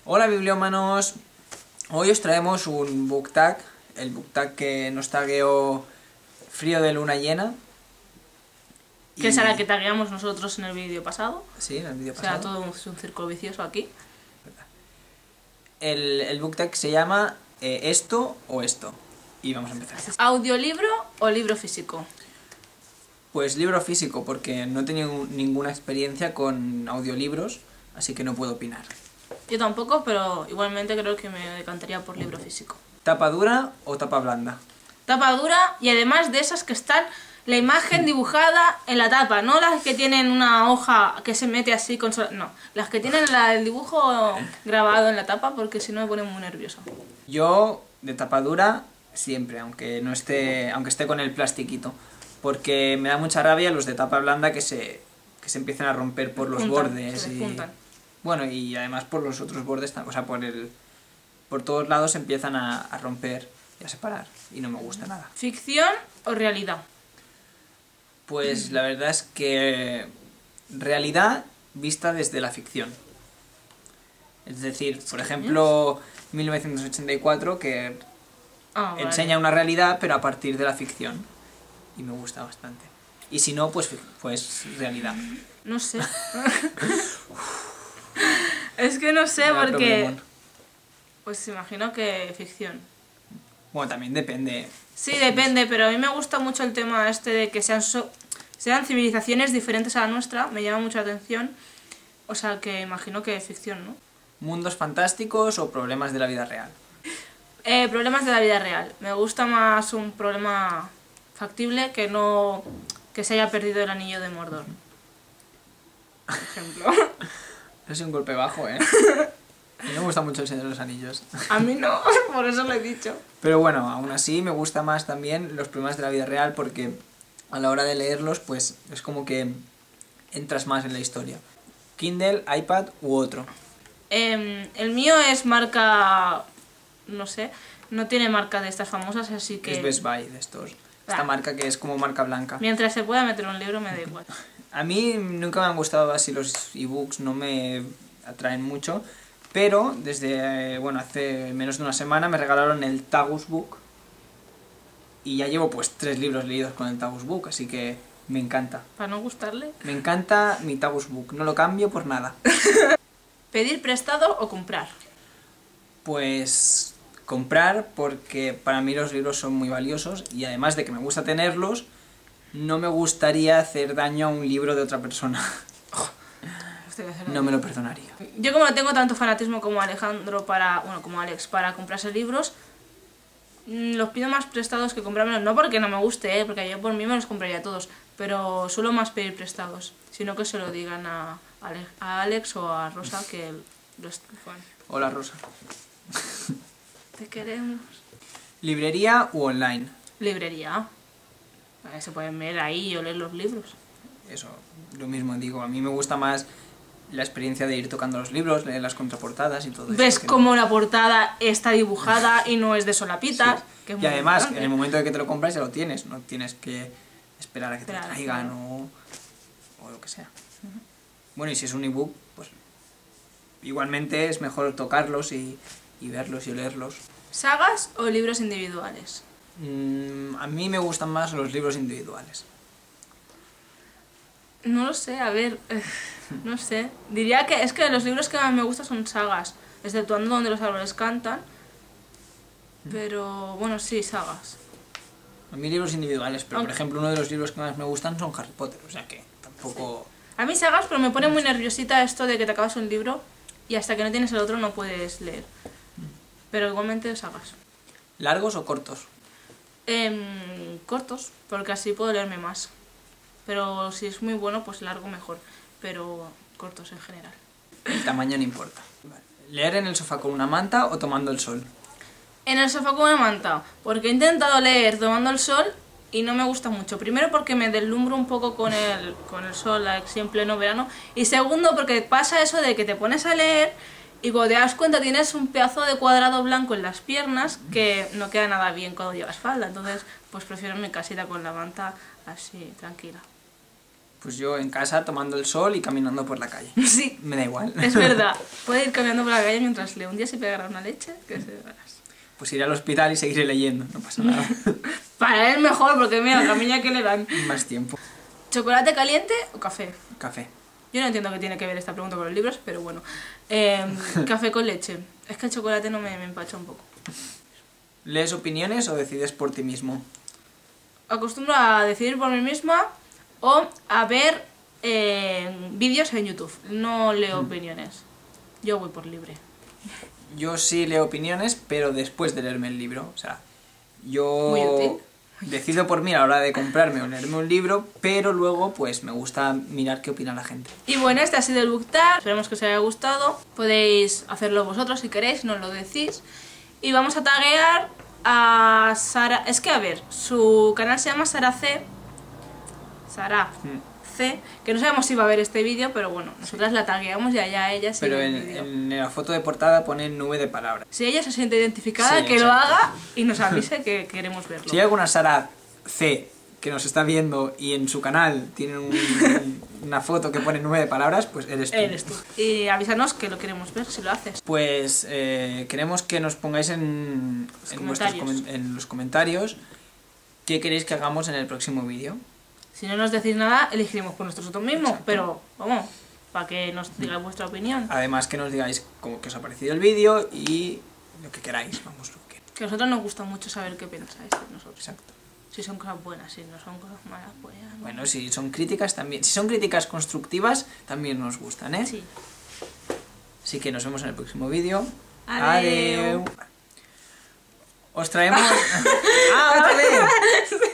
Hola bibliómanos, hoy os traemos un book tag, el book tag que nos tagueó Frío de Luna Llena. Que es a la que tagueamos nosotros en el vídeo pasado. Sí, en el vídeo pasado. O sea, todo es un círculo vicioso aquí. El book tag se llama Esto o Esto. Y vamos a empezar. ¿Audiolibro o libro físico? Pues libro físico, porque no he tenido ninguna experiencia con audiolibros, así que no puedo opinar. Yo tampoco, pero igualmente creo que me decantaría por libro físico. ¿Tapa dura o tapa blanda? Tapa dura y además de esas que están la imagen dibujada en la tapa, no las que tienen una hoja que se mete así con... No, las que tienen el dibujo grabado en la tapa, porque si no me pone muy nervioso. Yo de tapa dura siempre, aunque esté con el plastiquito, porque me da mucha rabia los de tapa blanda que se empiezan a romper por los bordes y bueno, y además por los otros bordes, o sea, por todos lados se empiezan a romper y a separar y no me gusta nada. ¿Ficción o realidad? Pues la verdad es que realidad vista desde la ficción. Es decir, por ejemplo, 1984 que enseña una realidad pero a partir de la ficción y me gusta bastante. Y si no, pues realidad. No sé. Es que no sé porque... Problemón. Pues imagino que ficción. Bueno, también depende. Sí, depende, pero a mí me gusta mucho el tema este de que sean civilizaciones diferentes a la nuestra, me llama mucho la atención. O sea que imagino que ficción, ¿no? ¿Mundos fantásticos o problemas de la vida real? Problemas de la vida real. Me gusta más un problema factible que no que se haya perdido el anillo de Mordor. Por ejemplo. Es un golpe bajo, ¿eh? A mí me gusta mucho el Señor de los Anillos. A mí no, por eso lo he dicho. Pero bueno, aún así me gusta más también los problemas de la vida real porque a la hora de leerlos, pues es como que entras más en la historia. Kindle, iPad u otro. El mío es marca... no sé, no tiene marca de estas famosas, así que... Es Best Buy de estos. Esta marca que es como marca blanca. Mientras se pueda meter un libro me da igual. A mí nunca me han gustado así los ebooks, no me atraen mucho. Pero desde, bueno, hace menos de una semana me regalaron el Tagus Book. Y ya llevo pues 3 libros leídos con el Tagus Book, así que me encanta. ¿Para no gustarle? Me encanta mi Tagus Book, no lo cambio por nada. ¿Pedir prestado o comprar? Pues comprar, porque para mí los libros son muy valiosos y además de que me gusta tenerlos, no me gustaría hacer daño a un libro de otra persona. No me lo perdonaría. Yo como no tengo tanto fanatismo como Alejandro como Alex para comprarse libros, los pido más prestados que comprármelos. No porque no me guste, porque yo por mí me los compraría todos, pero suelo más pedir prestados, sino que se lo digan a Alex o a Rosa que los fan. Hola Rosa. Te queremos. ¿Librería u online? Librería. Se pueden ver ahí y oler los libros. Eso, lo mismo digo, a mí me gusta más la experiencia de ir tocando los libros, leer las contraportadas y todo eso. Ves cómo la portada está dibujada y no es de solapitas. Sí. Que es y además, importante. en el momento de que te lo compras ya lo tienes, no tienes que esperar a que te lo traigan o lo que sea. Bueno, y si es un ebook, pues igualmente es mejor tocarlos y verlos y leerlos. ¿Sagas o libros individuales? A mí me gustan más los libros individuales. No lo sé, a ver, no sé. Diría que es que los libros que más me gustan son sagas, exceptuando Donde los árboles cantan. Pero bueno, sí, sagas. A mí libros individuales, pero por ejemplo uno de los libros que más me gustan son Harry Potter, o sea que tampoco... A mí sagas, pero me pone muy nerviosita esto de que te acabas un libro y hasta que no tienes el otro no puedes leer. Pero igualmente sagas. ¿Largos o cortos? Cortos, porque así puedo leerme más. Pero si es muy bueno, pues largo mejor. Pero cortos en general. El tamaño no importa. ¿Leer en el sofá con una manta o tomando el sol? En el sofá con una manta, porque he intentado leer tomando el sol y no me gusta mucho. Primero porque me deslumbro un poco con el sol así en pleno verano. Y segundo porque pasa eso de que te pones a leer y cuando te das cuenta tienes un pedazo de cuadrado blanco en las piernas que no queda nada bien cuando llevas falda. Entonces pues prefiero mi casita con la manta así, tranquila. Pues yo en casa tomando el sol y caminando por la calle. Sí. Me da igual. Es verdad. Puede ir caminando por la calle mientras lee. Un día se pegará una leche, que se verás. Pues iré al hospital y seguiré leyendo, no pasa nada. Para él mejor, porque mira, la miña que le dan. Más tiempo. ¿Chocolate caliente o café? Café. Yo no entiendo qué tiene que ver esta pregunta con los libros, pero bueno. Café con leche. Es que el chocolate no me empacha un poco. ¿Lees opiniones o decides por ti mismo? Acostumbro a decidir por mí misma o a ver vídeos en YouTube. No leo opiniones. Yo voy por libre. Yo sí leo opiniones, pero después de leerme el libro. O sea, Muy yo útil. decido por mí a la hora de comprarme o leerme un libro, pero luego pues me gusta mirar qué opina la gente. Y bueno, este ha sido el BookTag. Esperemos que os haya gustado. Podéis hacerlo vosotros si queréis, nos lo decís. Y vamos a taguear a Sara. Es que a ver, su canal se llama Sara C. Sara C. Que no sabemos si va a ver este vídeo, pero bueno, nosotras la tagueamos y allá ella sigue Pero el vídeo. en la foto de portada pone nube de palabras. Si ella se siente identificada, Sí, que lo exacto. haga y nos avise que queremos verlo. Si hay alguna Sara C que nos está viendo y en su canal tiene una foto que pone nube de palabras, pues eres tú. Eres tú. Y avísanos que lo queremos ver si lo haces. Pues queremos que nos pongáis en los comentarios qué queréis que hagamos en el próximo vídeo. Si no nos decís nada, elegiremos por nosotros mismos. Exacto. Pero, vamos, para que nos digáis vuestra opinión. Además que nos digáis cómo que os ha parecido el vídeo y lo que queráis, vamos, lo que... Que a nosotros nos gusta mucho saber qué pensáis de nosotros. Exacto. Si son cosas buenas, si no son cosas malas, pues ya no. Bueno, si son críticas también, si son críticas constructivas, también nos gustan, ¿eh? Sí. Así que nos vemos en el próximo vídeo. Adeu. Os traemos... ¡Ah, otra vez!